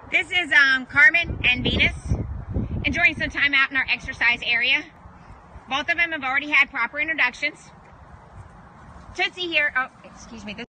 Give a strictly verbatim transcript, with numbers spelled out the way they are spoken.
This is um, Carmen and Venus enjoying some time out in our exercise area. Both of them have already had proper introductions. Tootsie here, oh, excuse me. This